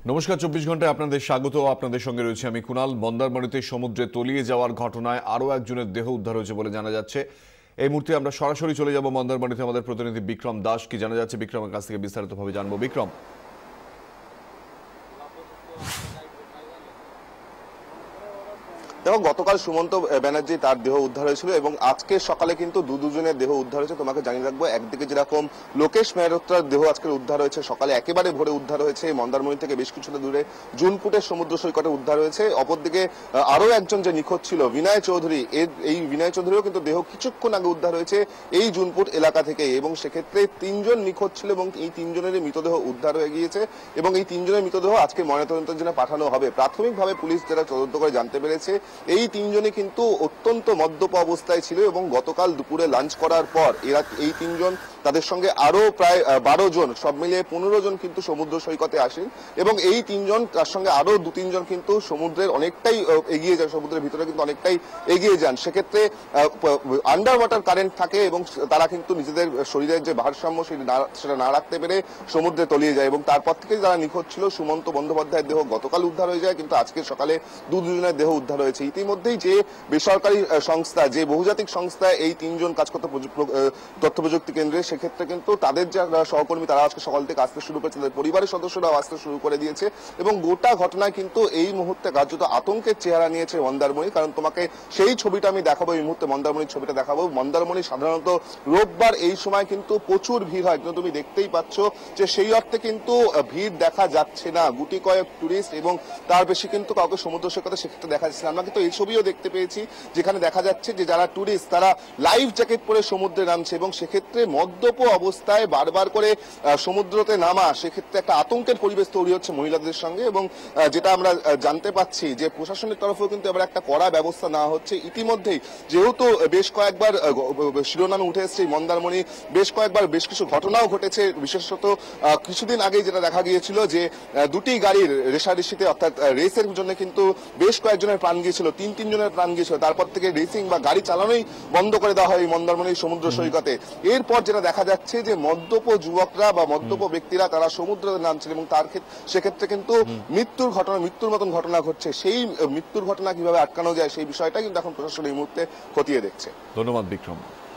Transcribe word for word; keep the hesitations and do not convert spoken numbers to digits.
নমস্কার, চব্বিশ ঘন্টায় আপনাদের স্বাগত। আপনাদের সঙ্গে রয়েছে আমি কুনাল। মন্দারমণিতে সমুদ্রে তলিয়ে যাওয়ার ঘটনায় আরও একজনের দেহ উদ্ধার হয়েছে বলে জানা যাচ্ছে। এই মুহূর্তে আমরা সরাসরি চলে যাব মন্দারমণিতে। আমাদের প্রতিনিধি বিক্রম দাস কি জানা যাচ্ছে, বিক্রমের কাছ থেকে বিস্তারিতভাবে জানবো। বিক্রম, দেখো, গতকাল সুমন্ত ব্যানার্জি তার দেহ উদ্ধার হয়েছিল এবং আজকে সকালে কিন্তু দু দুজনের দেহ উদ্ধার হয়েছে। তোমাকে জানিয়ে রাখবো, একদিকে যেরকম লোকেশ মেহরোত্রার দেহ আজকে উদ্ধার হয়েছে, সকালে একেবারে ভোরে উদ্ধার হয়েছে মন্দারমণি থেকে বেশ কিছুটা দূরে জুনপুটের সমুদ্র সৈকতে উদ্ধার হয়েছে। অপরদিকে আরো একজন যে নিখোঁজ ছিল বিনয় চৌধুরী, এই বিনয় চৌধুরীও কিন্তু দেহ কিছুক্ষণ আগে উদ্ধার হয়েছে এই জুনপুট এলাকা থেকে। এবং সেক্ষেত্রে তিনজন নিখোঁজ ছিল এবং এই তিনজনের মৃতদেহ উদ্ধার হয়ে গিয়েছে এবং এই তিনজনের মৃতদেহ আজকে ময়নাতদন্তের জন্য পাঠানো হবে। প্রাথমিকভাবে পুলিশ যারা তদন্ত করে জানতে পেরেছে, এই তিনজনই কিন্তু অত্যন্ত মদ্যপ অবস্থায় ছিল এবং গতকাল দুপুরে লাঞ্চ করার পর এরা এই তিনজন তাদের সঙ্গে আরো প্রায় বারো জন, সব মিলিয়ে পনেরো জন কিন্তু সমুদ্র সৈকতে আসেন এবং এই তিনজন তার সঙ্গে আরো দু তিনজন কিন্তু সমুদ্রের অনেকটাই এগিয়ে যান, সমুদ্রের ভিতরে কিন্তু অনেকটাই এগিয়ে যান। সেক্ষেত্রে আন্ডার ওয়াটার কারেন্ট থাকে এবং তারা কিন্তু নিজেদের শরীরের যে ভারসাম্য সেটা না রাখতে পেরে সমুদ্রে তলিয়ে যায় এবং তারপর থেকে যারা নিখোঁজ ছিল সুমন্ত বন্দ্যোপাধ্যায়ের দেহ গতকাল উদ্ধার হয়ে যায়, কিন্তু আজকে সকালে দু দুজনের দেহ উদ্ধার হয়েছে। ইতিমধ্যেই যে বেসরকারি সংস্থা, যে বহুজাতিক সংস্থা এই তিনজন কাজ করতে তথ্য প্রযুক্তি কেন্দ্রে, সেক্ষেত্রে কিন্তু তাদের যারা সহকর্মী তারা আজকে সকাল থেকে আসতে শুরু করেছে, তাদের পরিবারের সদস্যরাও আসতে শুরু করে দিয়েছে এবং গোটা ঘটনায় কিন্তু এই মুহূর্তে কার্যত আতঙ্কের চেহারা নিয়েছে মন্দারমণি। কারণ তোমাকে সেই ছবিটা আমি দেখাবো, এই মুহূর্তে মন্দারমণির ছবিটা দেখাবো। মন্দারমণি সাধারণত রোববার এই সময় কিন্তু প্রচুর ভিড় হয়, কিন্তু তুমি দেখতেই পাচ্ছ যে সেই অর্থে কিন্তু ভিড় দেখা যাচ্ছে না। গুটি কয়েক টুরিস্ট এবং তার বেশি কিন্তু কাউকে সমুদ্র সৈকতে সেক্ষেত্রে দেখা যাচ্ছে না। আমরা কিন্তু এই ছবিও দেখতে পেয়েছি যেখানে দেখা যাচ্ছে যে যারা টুরিস্ট তারা লাইফ জ্যাকেট পরে সমুদ্রে নামছে এবং সেক্ষেত্রে মদ্যপ অবস্থায় বারবার করে সমুদ্রতে নামা, সেক্ষেত্রে একটা আতঙ্কের পরিবেশ তৈরি হচ্ছে মহিলাদের সঙ্গে। এবং যেটা আমরা জানতে পাচ্ছি যে প্রশাসনের তরফেও কিন্তু এবার একটা কড়া ব্যবস্থা নেওয়া হচ্ছে। ইতিমধ্যেই যেহেতু বেশ কয়েকবার শিরোনামে উঠে এসছে মন্দারমণি, বেশ কয়েকবার বেশ কিছু ঘটনাও ঘটেছে। বিশেষত কিছুদিন আগেই যেটা দেখা গিয়েছিল যে দুটি গাড়ির রেষারেষিতে অর্থাৎ রেসের জন্য কিন্তু বেশ কয়েকজনের প্রাণ গিয়েছিল, তিন তিন জনের প্রাণ গিয়েছিল। তারপর থেকে রেসিং বা গাড়ি চালানোই বন্ধ করে দেওয়া হয় মন্দারমণির সমুদ্র সৈকতে। এরপর যেটা দেখা যাচ্ছে যে মদ্যপ যুবকরা বা মদ্যপ ব্যক্তিরা তারা সমুদ্রে নামছেন এবং তার সেক্ষেত্রে কিন্তু মৃত্যুর ঘটনা, মৃত্যুর মতন ঘটনা ঘটছে। সেই মৃত্যুর ঘটনা কিভাবে আটকানো যায় সেই বিষয়টা কিন্তু এখন প্রশাসন এই মুহূর্তে খতিয়ে দেখছে। ধন্যবাদ বিক্রম।